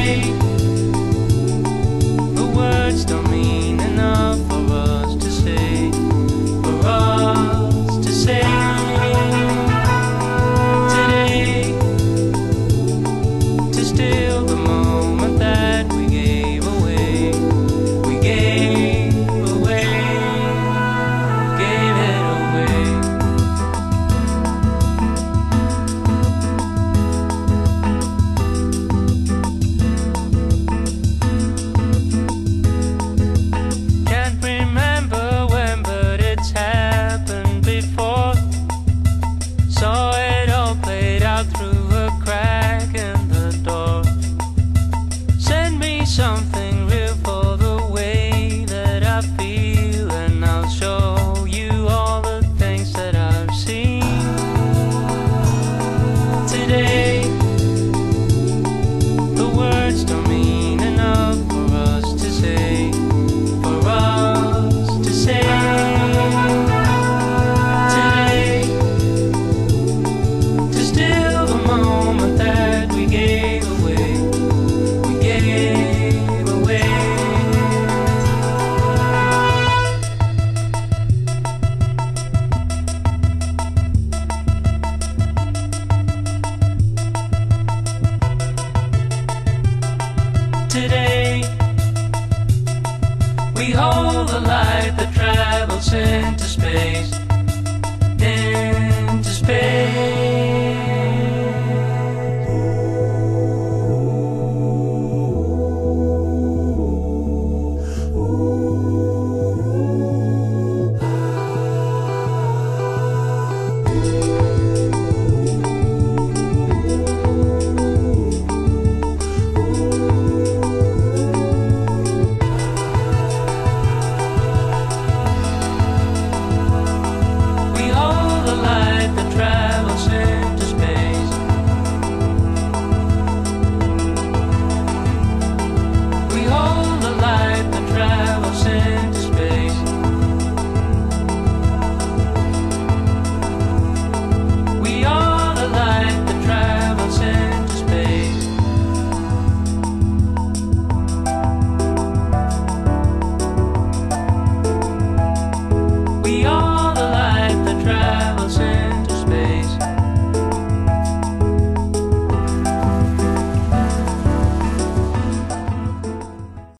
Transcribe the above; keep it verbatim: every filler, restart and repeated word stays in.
Today, the words don't mean enough for us to say, for us to say. Today, to still the moment that we gave away, we gave away, gave it away. Can't remember when, but it's happened before. Saw it all played out through a crack in the door. Send me something real for the way that I feel, and I'll show you all the things that I've seen. Today, the words don't mean enough for us to say, for us to say. Today, to still the moment that we gave away, we gave away. Today, we hold the light that travels into space.